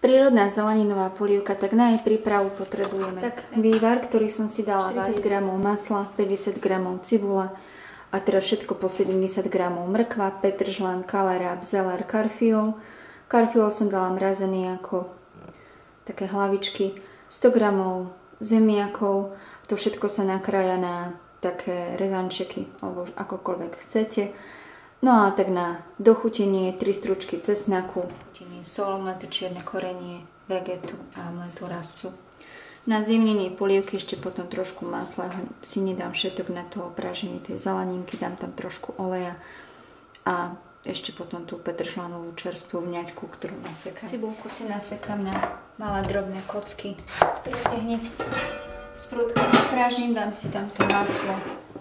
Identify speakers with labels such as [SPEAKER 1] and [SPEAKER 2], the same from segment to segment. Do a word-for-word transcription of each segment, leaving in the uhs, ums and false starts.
[SPEAKER 1] Prírodná zeleninová polievka, tak na jej prípravu potrebujeme tak vývar, ktorý som si dala štyridsať gramov masla, päťdesiat gramov cibule a teraz všetko po sedemdesiat gramov mrkva, petržlen, kaleráb, zeler, karfiol. Karfiol som dala mrazený ako také hlavičky, sto gramov zemiakov, to všetko sa nakrája na také rezančeky alebo akokoľvek chcete. No a tak na dochutenie tri stručky cesnaku, sol, mleté čierne korenie, vegetu a mletú rastcu. Na zjemnenie polievky ešte potom trošku masla, si nedám všetok na to opráženie tej zeleninky, dám tam trošku oleja a ešte potom tú petržlenovú čerstvú vňaťku, ktorú nasekám. Cibulku si nasekám na malé drobné kocky, ktorú si hneď sprúdka oprážim, dám si tam to maslo.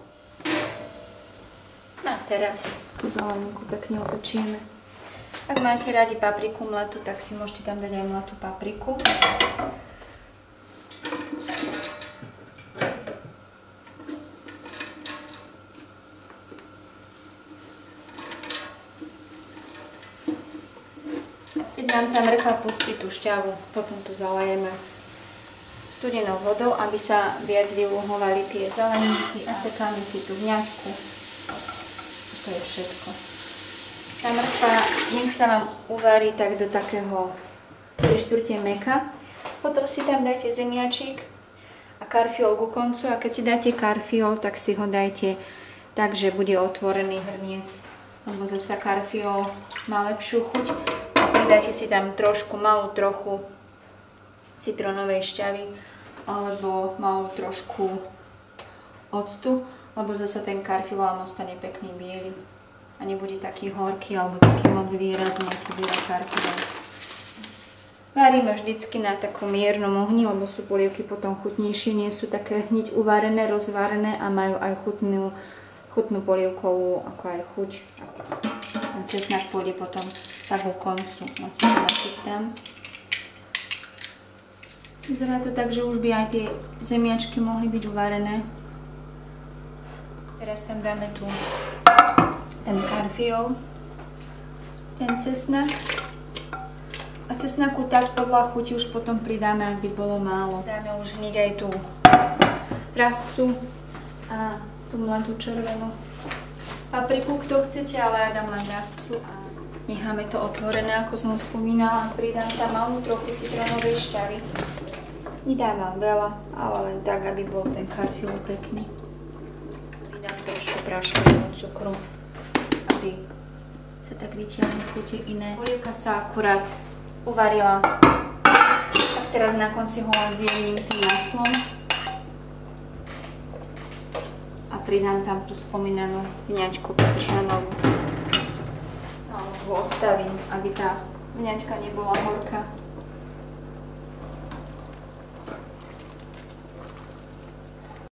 [SPEAKER 1] A teraz tú zeleninku pekne otočíme. Ak máte radi papriku mletú, tak si môžete tam dať aj mletú papriku. Keď nám tá mrkva pustí tú šťavu, potom to zalejeme studenou vodou, aby sa viac vyluhovali tie zeleninky a sekáme si tú vňaťku. To je všetko. Tá mrkva, nech sa vám uvarí tak do takého tri štvrte mäka. Potom si tam dajte zemiačik a karfiol ku koncu. A keď si dáte karfiol, tak si ho dajte tak, že bude otvorený hrniec. Lebo zasa karfiol má lepšiu chuť. A pridajte si tam trošku, malú trochu citronovej šťavy alebo malú trošku octu, lebo zasa ten karfiol vám ostane pekný biely. A nebude taký horký alebo taký moc výrazný, aký býva karfiol. Varíme vždycky na takom miernom ohni, lebo sú polievky potom chutnejšie, nie sú také hneď uvarené, rozvarené a majú aj chutnú, chutnú polievkovú, ako aj chuť. Ten cesnak pôjde potom tak ku koncu. Vlastne to nachystám. Vyzerá to tak, že už by aj tie zemiačky mohli byť uvarené. Teraz tam dáme tu ten karfiol, ten cesnak. A cesnaku tak podľa chuti už potom pridáme, ak by bolo málo. Dáme už hneď aj tú rastcu a tú mladú červenú papriku, kto chcete, ale ja dám len rastcu. A necháme to otvorené, ako som spomínala. Pridám tam malú trochu citronovej šťavy. Nedávam veľa, ale len tak, aby bol ten karfiol pekný. Pridám trošku práškového cukru, aby sa tak vytiahli chute iné. Polievka sa akurát uvarila. Tak teraz na konci ho len zjemním tým maslom. A pridám tam tú spomínanú vňaťku petržlenovú. No už ho odstavím, aby tá vňaťka nebola horká.